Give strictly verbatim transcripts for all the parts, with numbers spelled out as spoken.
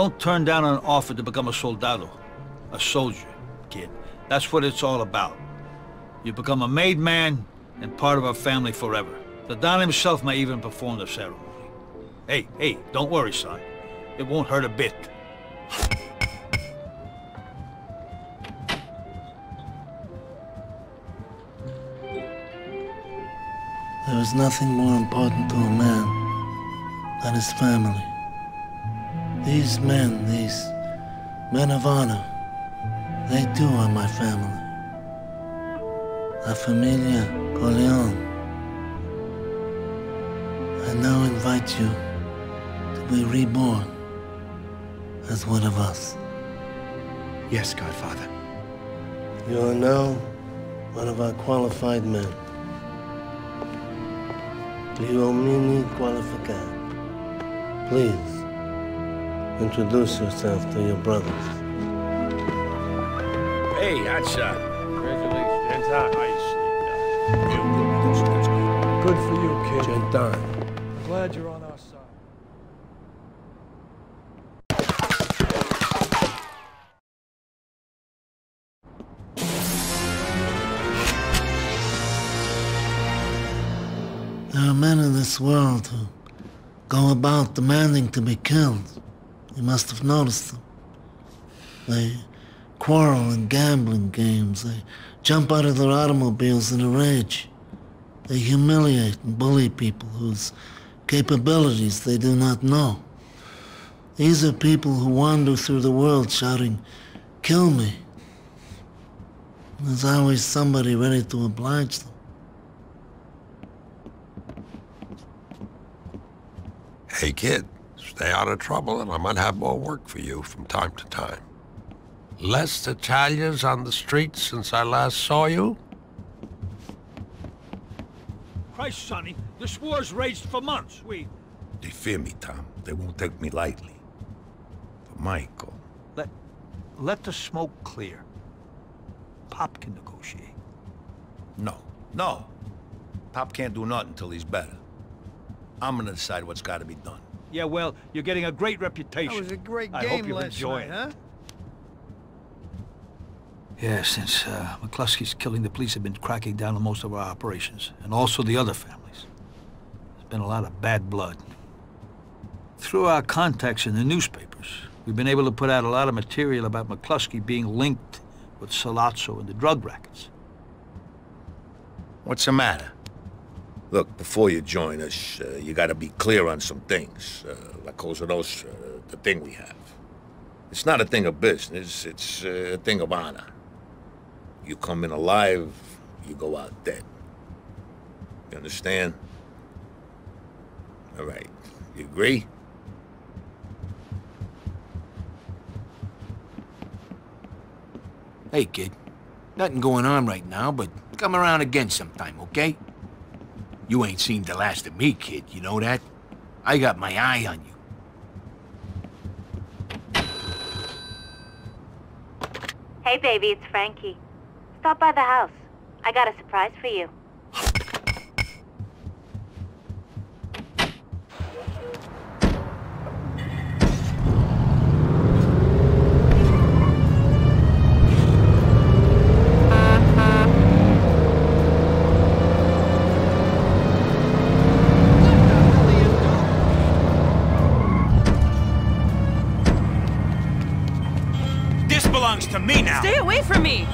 don't turn down an offer to become a soldado, a soldier, kid. That's what it's all about. You become a made man and part of our family forever. The Don himself may even perform the ceremony. Hey, hey, don't worry, son. It won't hurt a bit. There is nothing more important to a man than his family. These men, these men of honor, they too are my family. La Familia Corleone. I now invite you to be reborn as one of us. Yes, Godfather. You are now one of our qualified men. Uomini qualificati. Please, introduce yourself to your brothers. Hey, hotshot. Congratulations. Fantastic. Nicely done. Good, good, good. Good for you, kid. Gentan. Glad you're on our side. There are men in this world who go about demanding to be killed. You must have noticed them. They quarrel in gambling games. They jump out of their automobiles in a rage. They humiliate and bully people whose capabilities they do not know. These are people who wander through the world shouting, "Kill me." There's always somebody ready to oblige them. Hey, kid, stay out of trouble and I might have more work for you from time to time. Less Italians on the streets since I last saw you? Christ, Sonny, this war's raged for months. We... They fear me, Tom. They won't take me lightly. But Michael... Let... let the smoke clear. Pop can negotiate. No. No. Pop can't do nothing until he's better. I'm gonna decide what's gotta be done. Yeah, well, you're getting a great reputation. That was a great I game hope you're last enjoying night, huh? Yeah, since uh, McCluskey's killing, the police have been cracking down on most of our operations, and also the other families. There's been a lot of bad blood. Through our contacts in the newspapers, we've been able to put out a lot of material about McCluskey being linked with Sollozzo and the drug rackets. What's the matter? Look, before you join us, uh, you gotta be clear on some things. Uh, La Cosa Nostra, uh, the thing we have. It's not a thing of business, it's uh, a thing of honor. You come in alive, you go out dead. You understand? All right. You agree? Hey, kid. Nothing going on right now, but come around again sometime, okay? You ain't seen the last of me, kid, you know that? I got my eye on you. Hey, baby, it's Frankie. Stop by the house. I got a surprise for you. This belongs to me now! Stay away from me!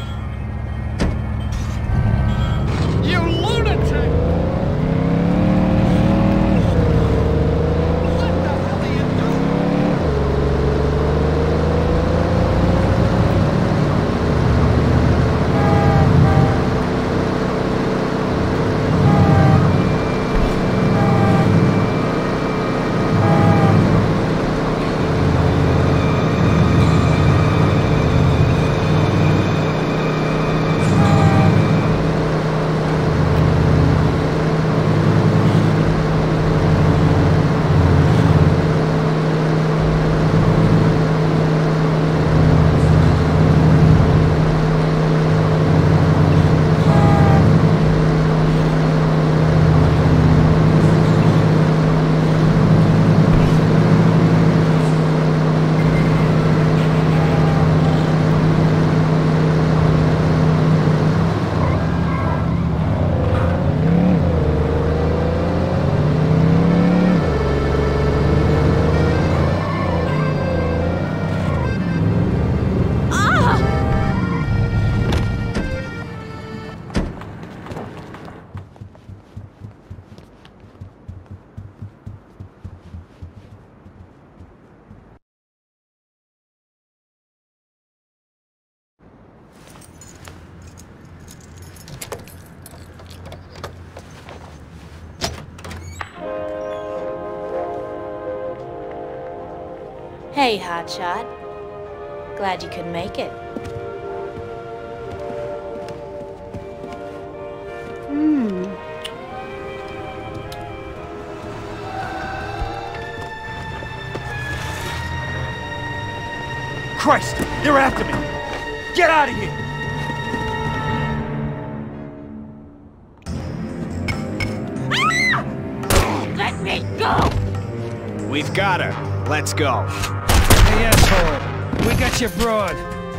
You lunatic! What the hell are you Hey, hotshot. Glad you could make it. Hmm. Christ! They're after me! Get out of here! Let me go! We've got her. Let's go. Hey, asshole. We got your broad.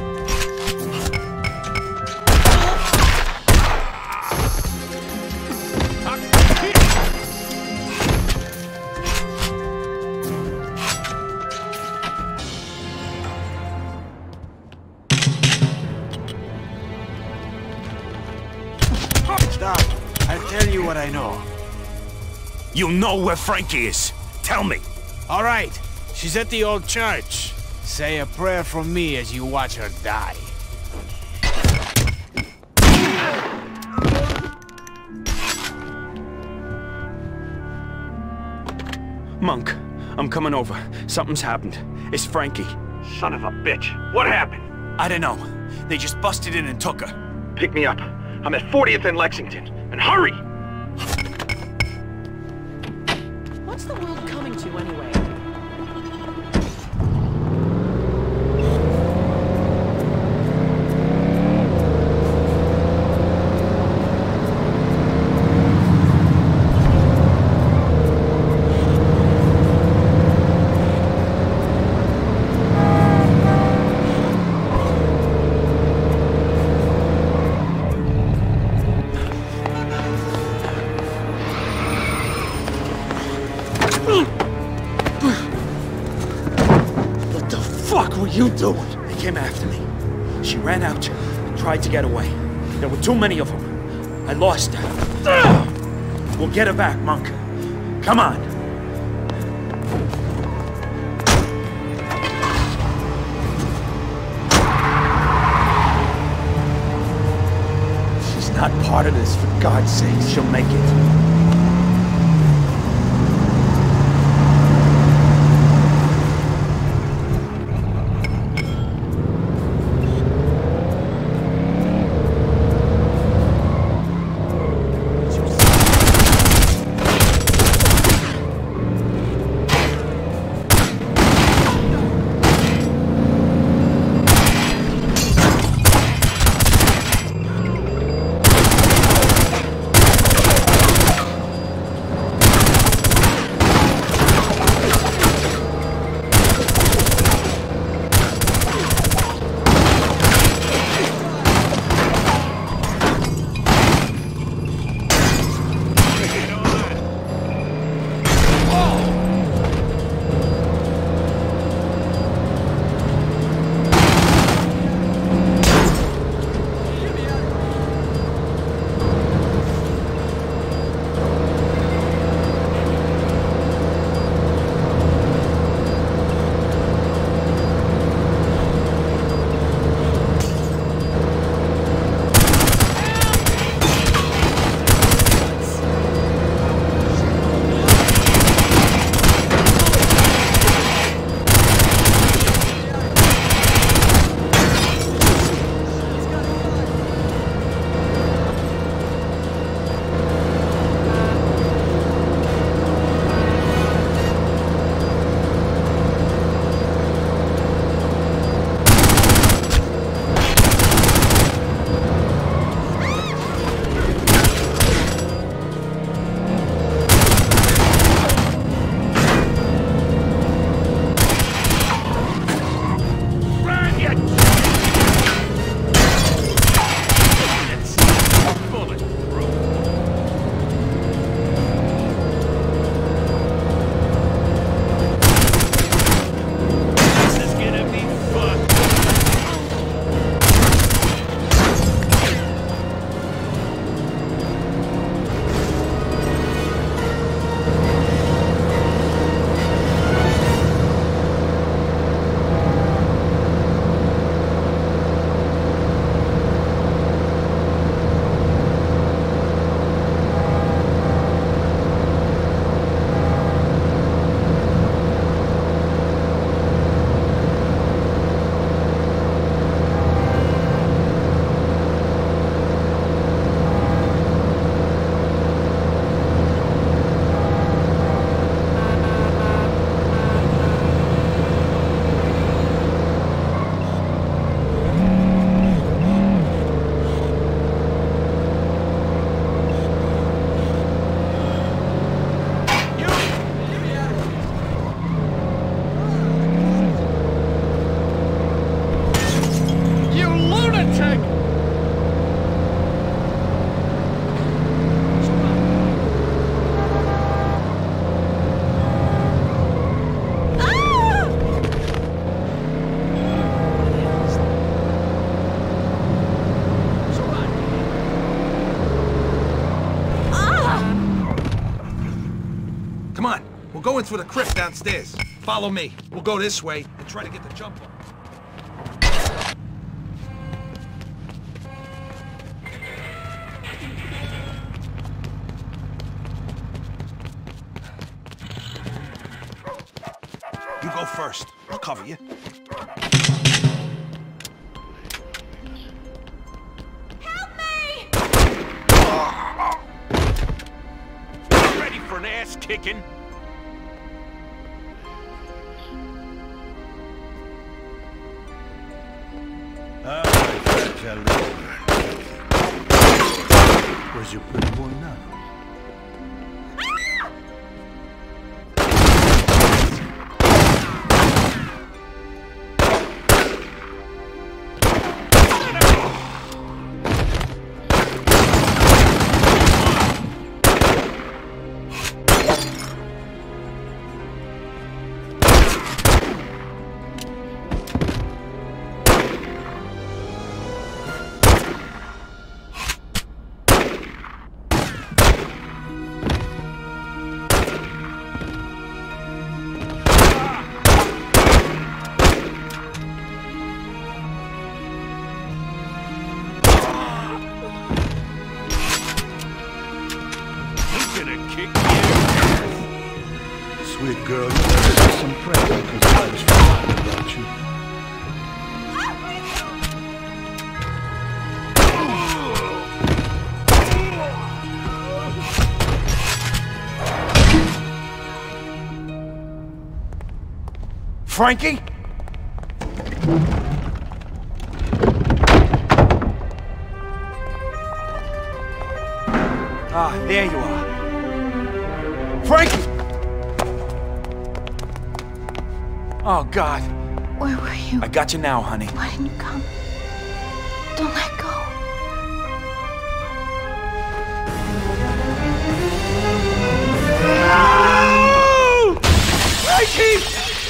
Stop. I'll tell you what I know. You know where Frankie is. Tell me. All right. She's at the old church. Say a prayer from me as you watch her die. Monk, I'm coming over. Something's happened. It's Frankie. Son of a bitch. What happened? I don't know. They just busted in and took her. Pick me up. I'm at fortieth and Lexington. And hurry! What's the world coming to anyway? What were you doing? They came after me. She ran out and tried to get away. There were too many of them. I lost her. We'll get her back, Monk. Come on. She's not part of this, for God's sake. She'll make it. We're going through the crypt downstairs. Follow me. We'll go this way and try to get the jump on. You go first. I'll cover you. Help me! Ready for an ass kicking? All right, fragile. Where's your pretty boy now? Sweet girl, you better get some prayer because I was forgotten about you. Frankie? Ah, there you are. Frankie! Oh, God. Where were you? I got you now, honey. Why didn't you come? Don't let go. No! Frankie!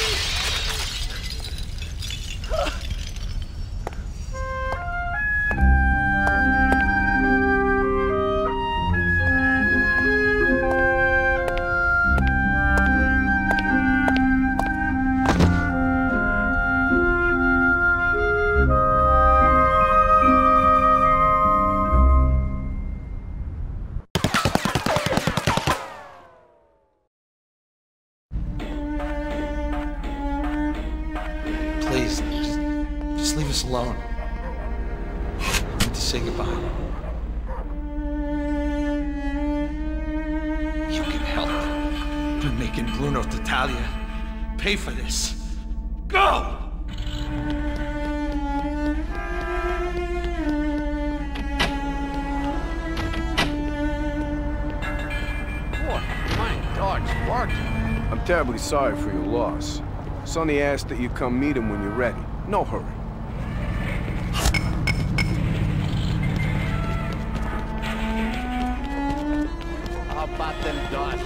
Please, just, just leave us alone. I need to say goodbye. You can help. We're making Bruno Tattaglia pay for this. Go! Boy, my dog's barking. I'm terribly sorry for your loss. Sonny asked that you come meet him when you're ready. No hurry. How about them dogs?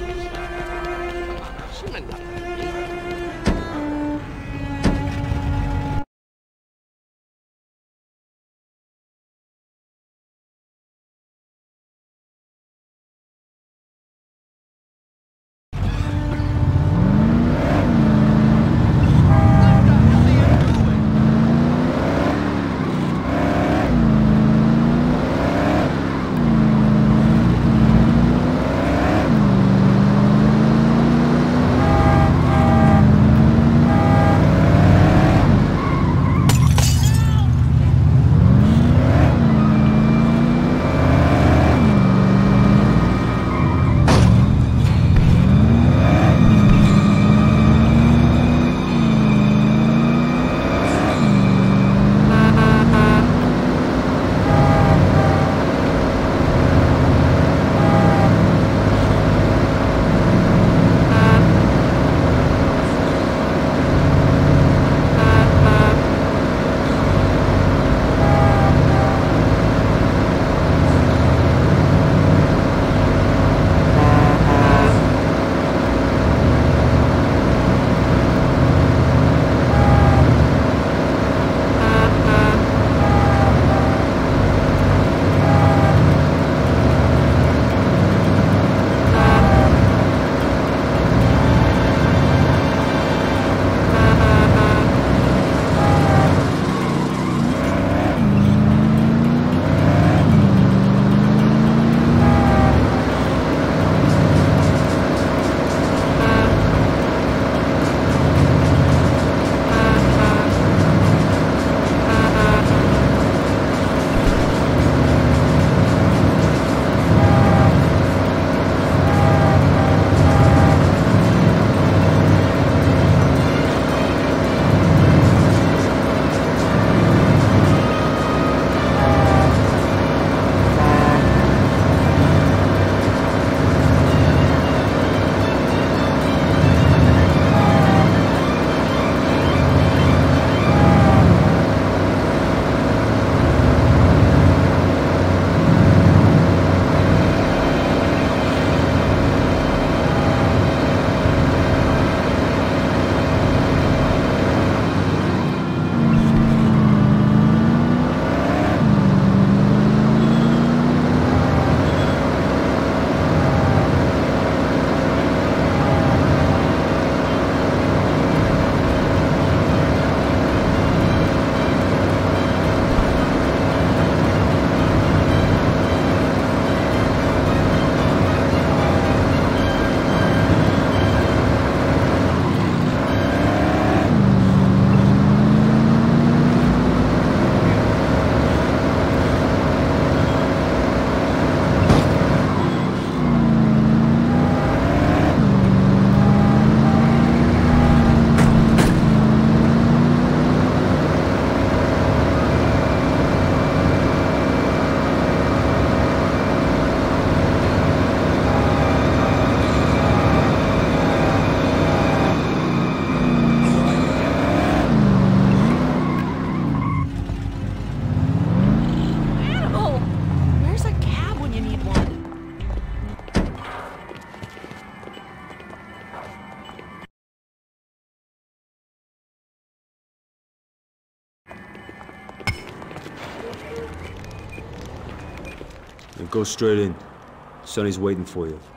And go straight in. Sonny's waiting for you.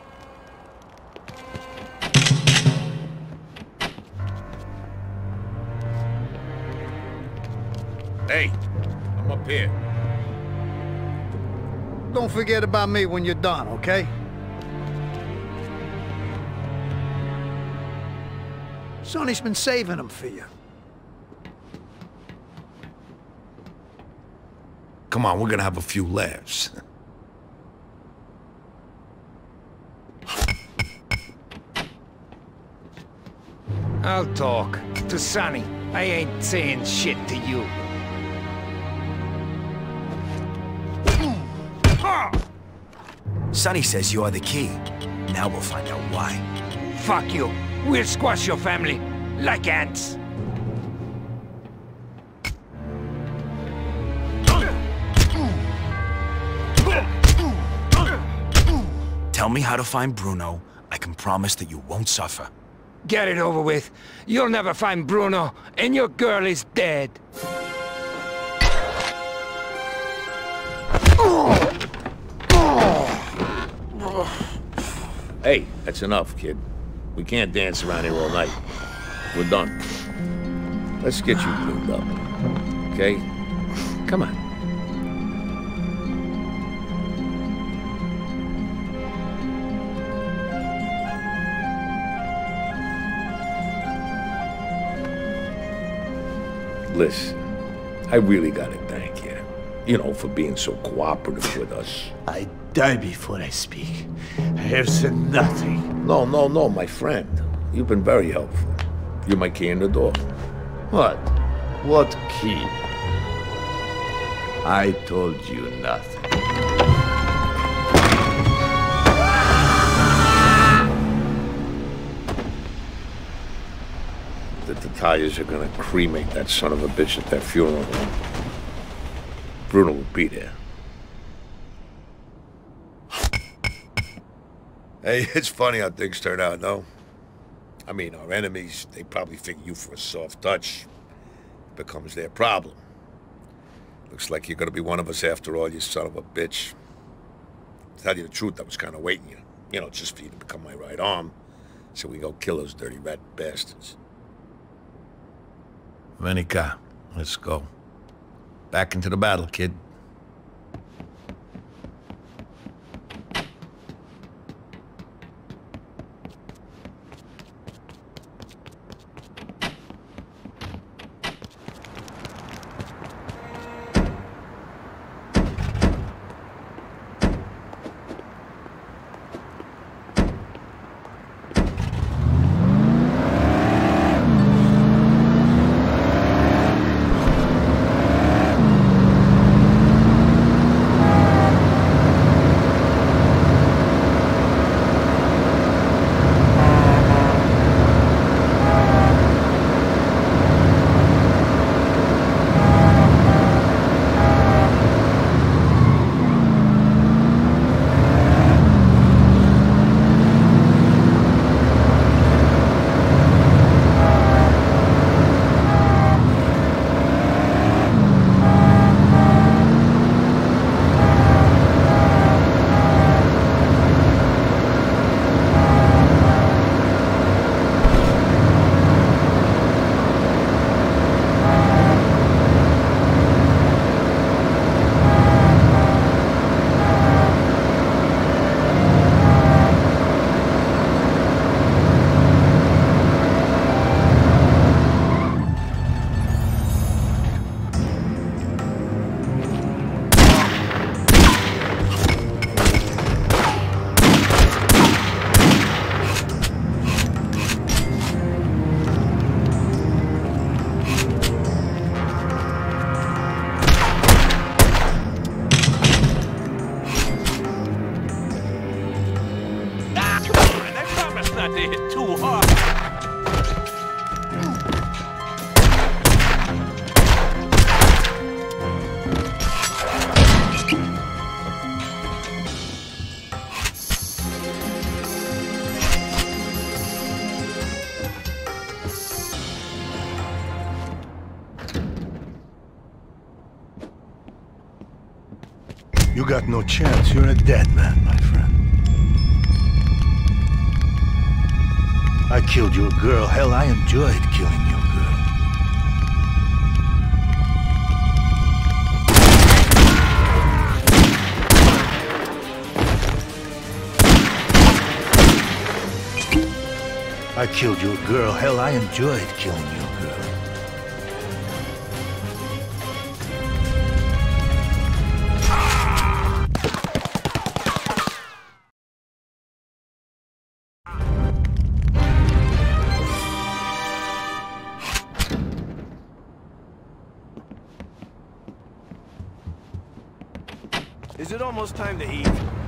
Hey, I'm up here. Don't forget about me when you're done, okay? Sonny's been saving them for you. Come on, we're gonna have a few laughs. I'll talk. To Sonny. I ain't saying shit to you. Sonny says you're the key. Now we'll find out why. Fuck you. We'll squash your family. Like ants. Tell me how to find Bruno. I can promise that you won't suffer. Get it over with. You'll never find Bruno, and your girl is dead. Hey, that's enough, kid. We can't dance around here all night. We're done. Let's get you cleaned up. Okay? Come on. Listen, I really gotta thank you. You know, for being so cooperative with us. I die before I speak. I have said nothing. No, no, no, my friend. You've been very helpful. You're my key in the door. What? What key? I told you nothing. The Italians are gonna cremate that son of a bitch at their funeral home. Bruno will be there. Hey, it's funny how things turn out, no? I mean, our enemies, they probably figure you for a soft touch. It becomes their problem. Looks like you're gonna be one of us after all, you son of a bitch. To tell you the truth, I was kinda waiting you. You know, just for you to become my right arm, so we can go kill those dirty rat bastards. Venica, let's go. Back into the battle, kid. You got no chance. You're a dead man, my friend. I killed your girl. Hell, I enjoyed killing your girl. I killed your girl. Hell, I enjoyed killing your girl. Is it almost time to eat?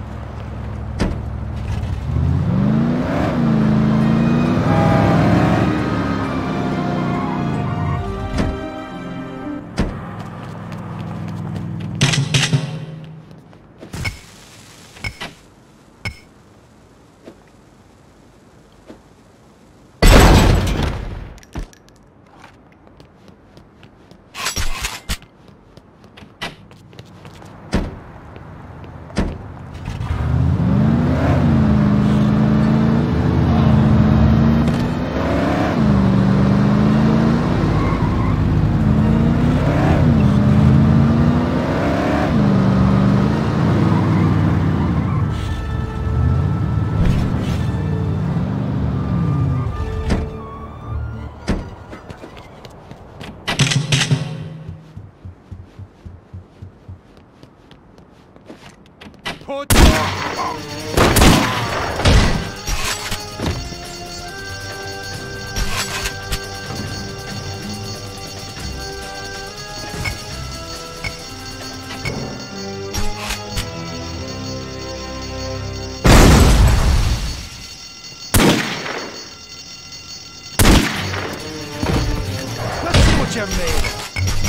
You're made of.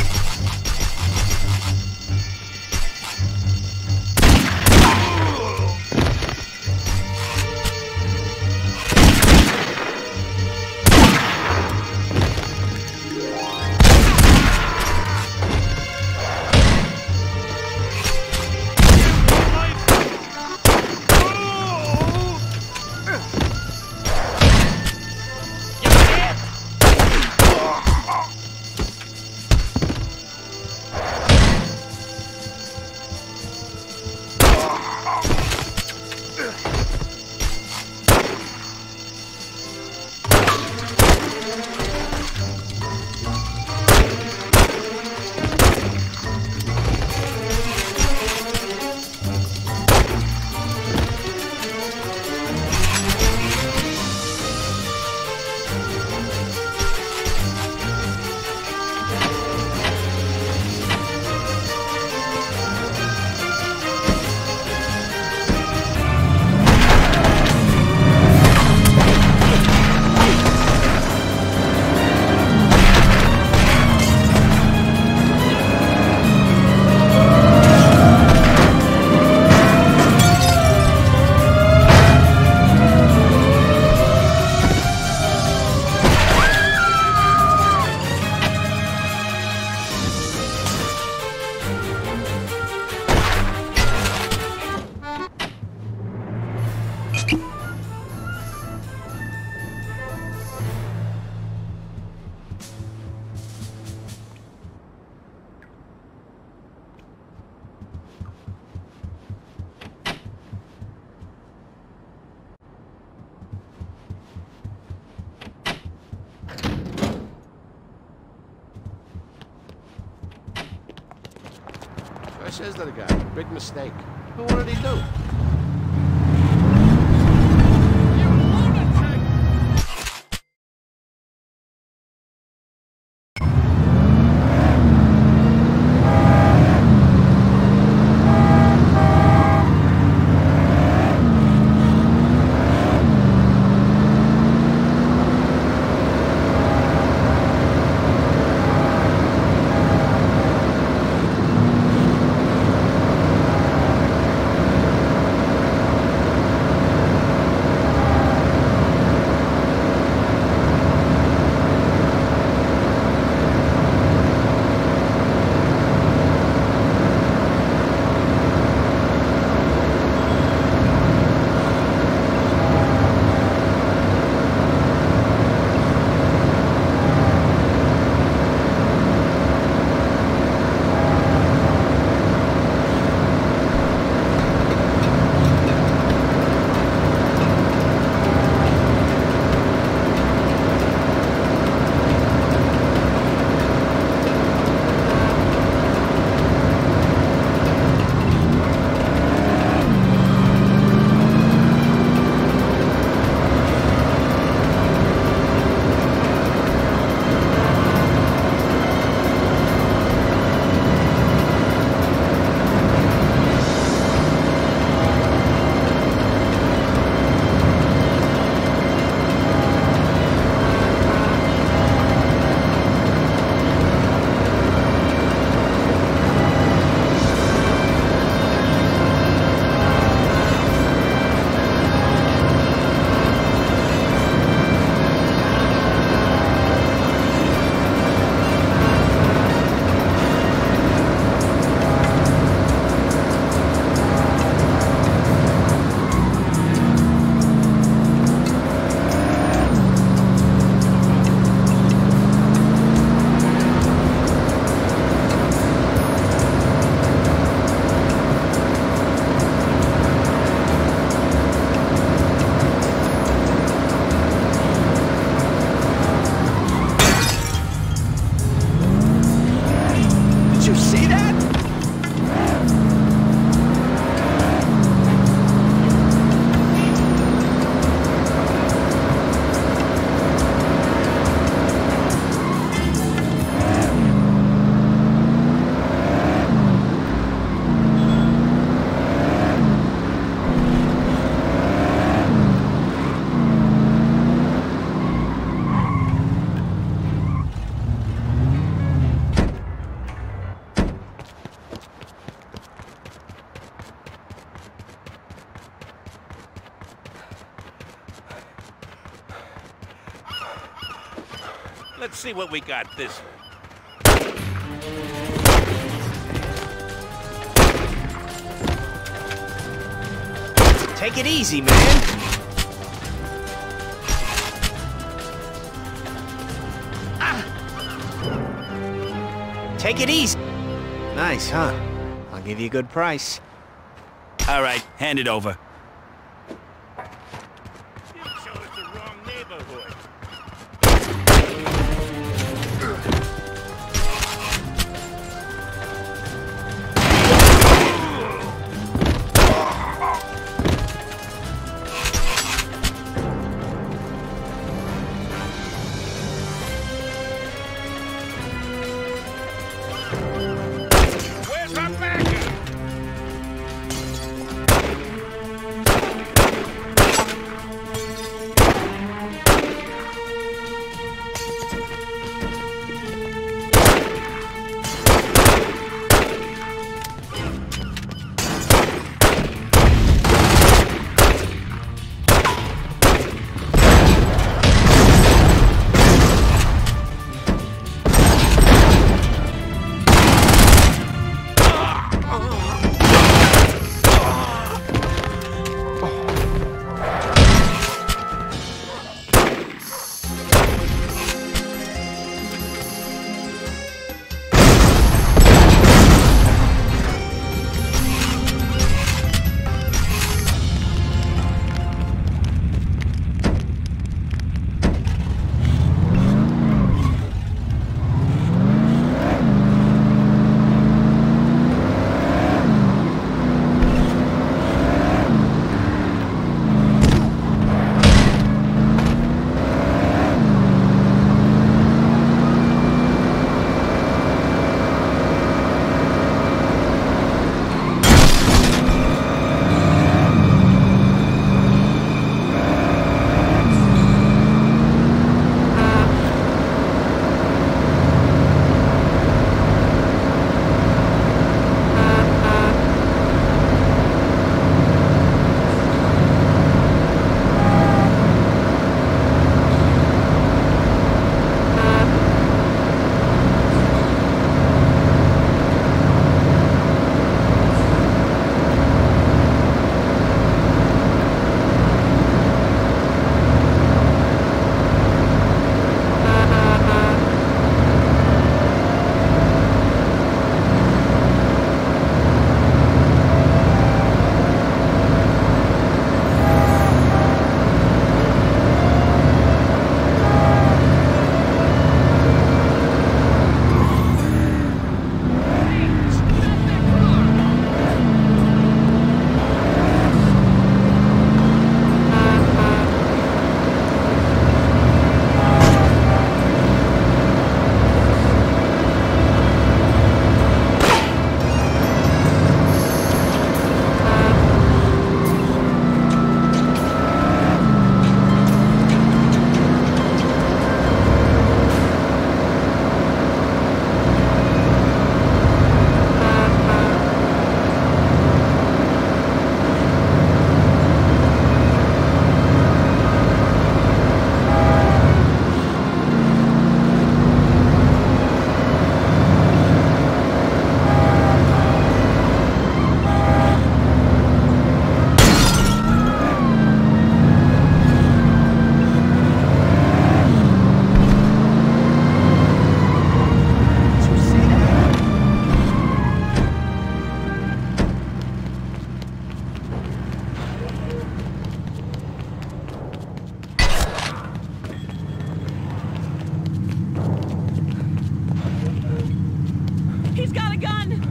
I says to the guy, big mistake. But what did he do? you see that? Let's see what we got this way. Take it easy, man. Ah. Take it easy. Nice, huh? I'll give you a good price. All right, hand it over. You chose the wrong neighborhood. Where's our backup? He's got a gun!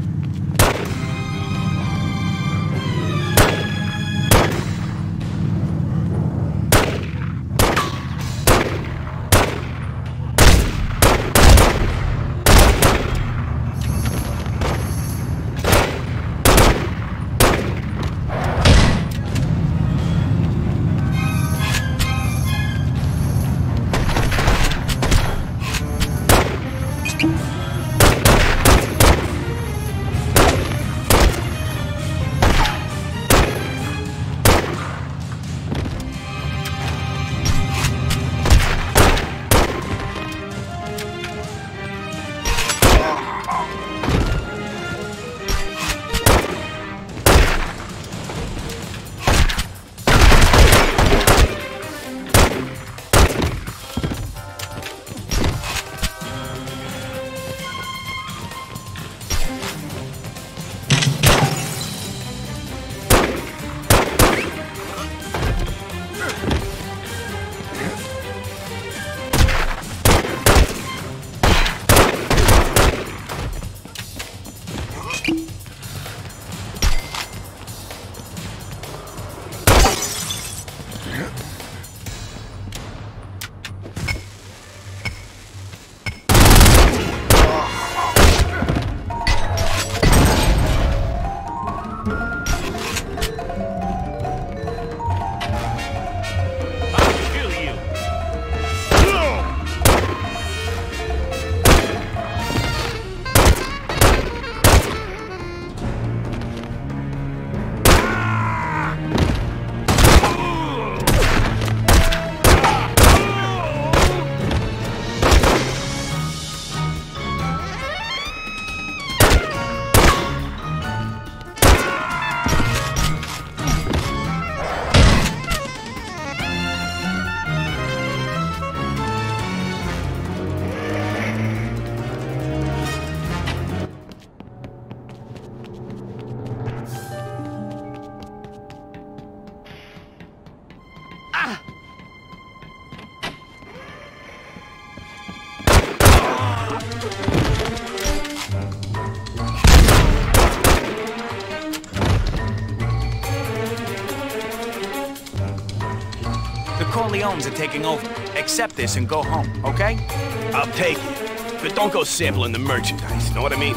Corleones are taking over. Accept this and go home, okay? I'll take it. But don't go sampling the merchandise, know what I mean?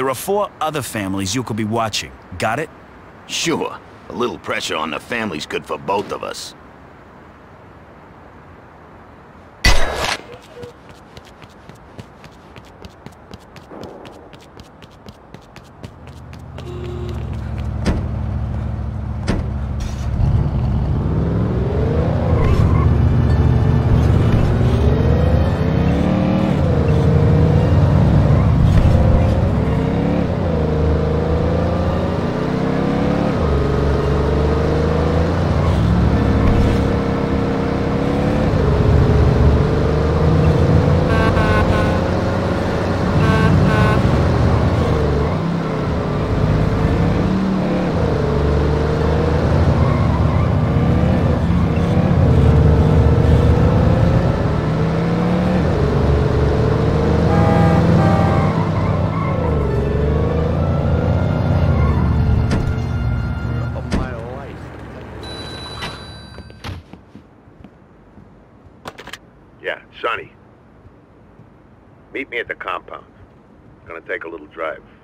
are four other families you could be watching. Got it? Sure. A little pressure on the family's good for both of us. Yeah, Sonny. Meet me at the compound. Gonna take a little drive.